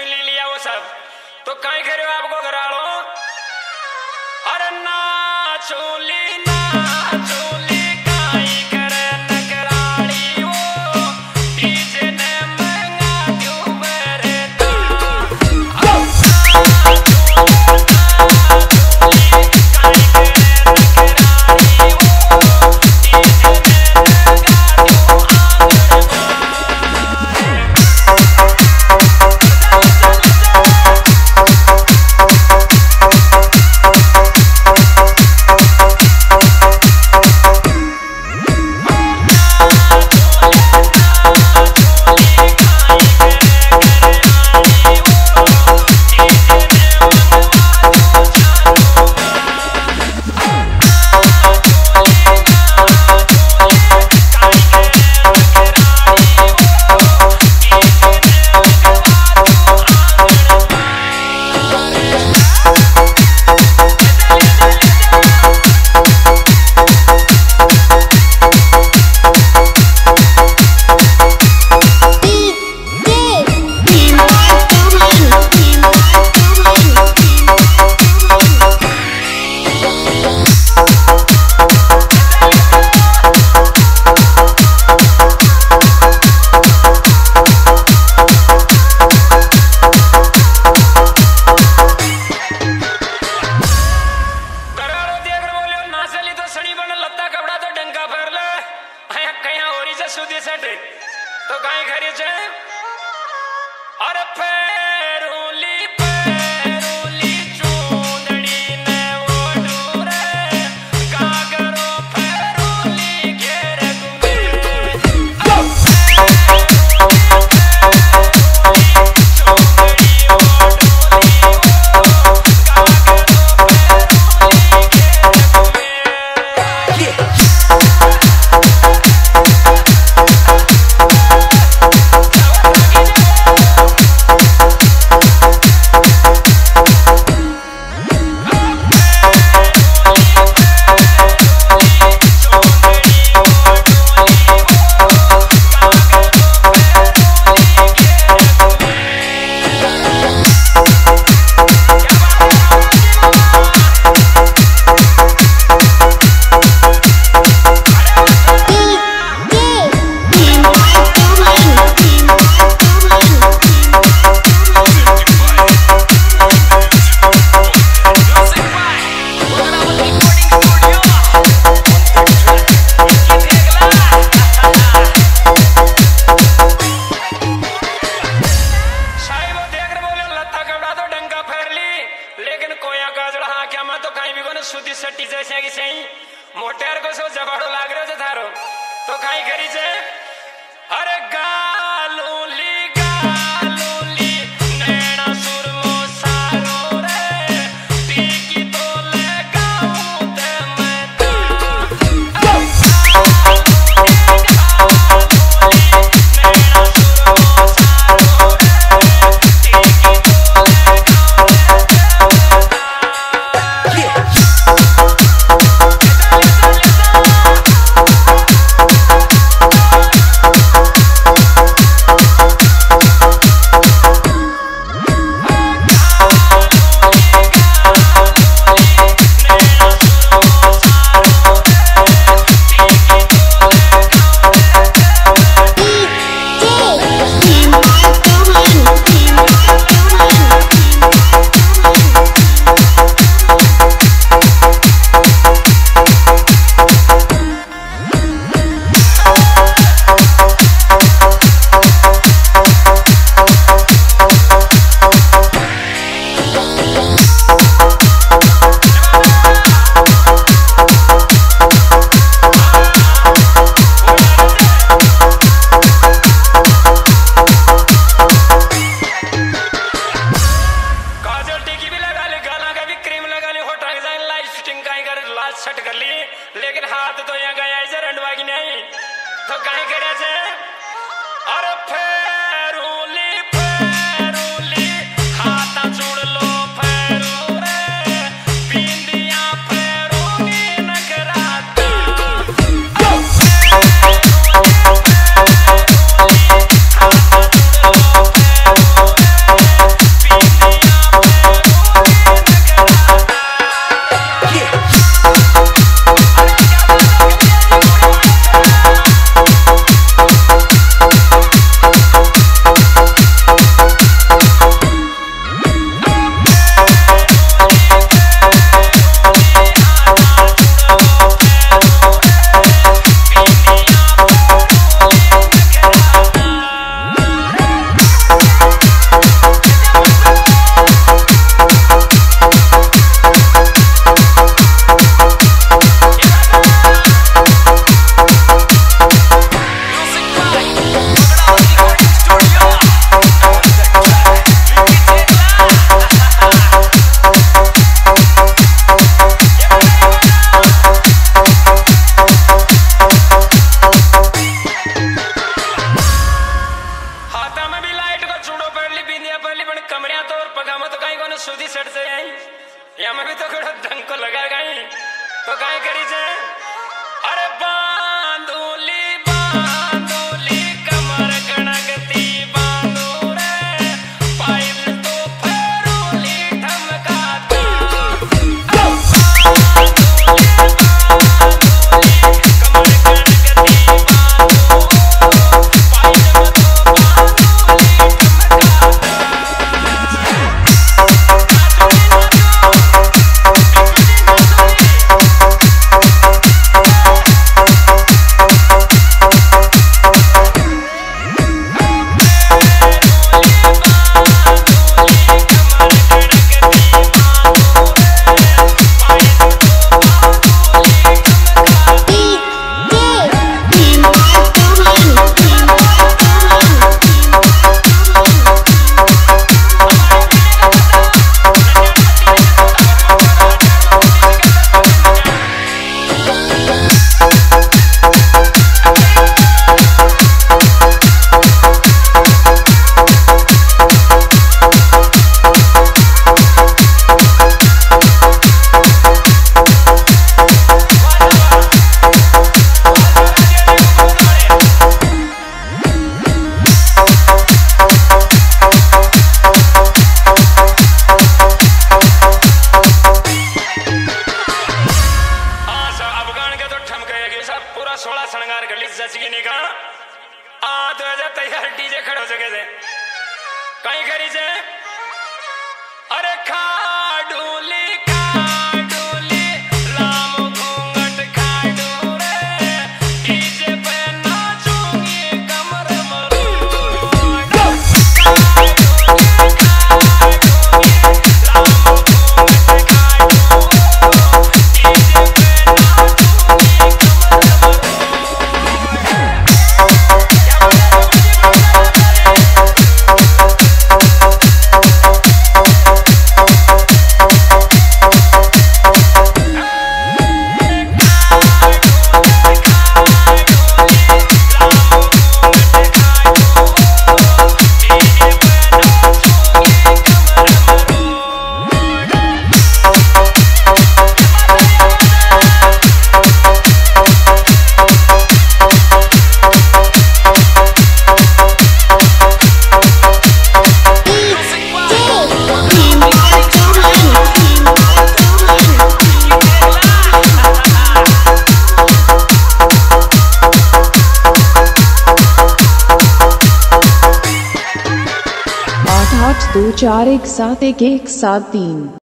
ले लिया वो सब। तो कहीं करे आपको घराड़ो अरे ना चोली ना चोली काई करे नगराड़ी वो डीजे ने महंगा क्यों मेरे तो तो गाय घरी छे अरे फेरोली फेरोली चूंदड़ी ने ओढ़ू रे गागरो फेरोली घेर दूंगे चूंदड़ी ओढ़ूली सुधी सट्टी जैसे कि सही मोटर को सो जबाड़ो लाग रहे हो थारो तो खाई करी छे अरे गालूली गालूली नैना सुरमो सारो रे टीकी तो ले गाऊं ते मैं तो गालूली नैना सुरमो सारो रे टीकी तो ले गाऊं छट कर ली लेकिन हाथ तो यहाँ गया ऐसे रंडवा की नहीं तो कहीं करे छे अरे फेरोली फेरोली हाथ जोड़ लो फेरो रे बिंदिया फेरोली नगराता फेरोली फेरोली हाथ जोड़ लो फेरो रे सुधी सट से आई या मैं भी तो कड़ो ढंग को लगा गई तो काय करी से अरे बांधोली बांधोली कमर गणगती बांधो रे पायल तो फेरोली धमकाती बांधोली कमर गणगती बांधो पायल तो सोला शृंगार गली जचगी नहीं का आ तो जा तैयार डीजे खड़ो जगह से कहीं करी से अरे खाडूली राम घूंघट खाडू रे डीजे पे नाचूंगी कमर मरोड़ आठ 2 4 1 7 1 1 7 3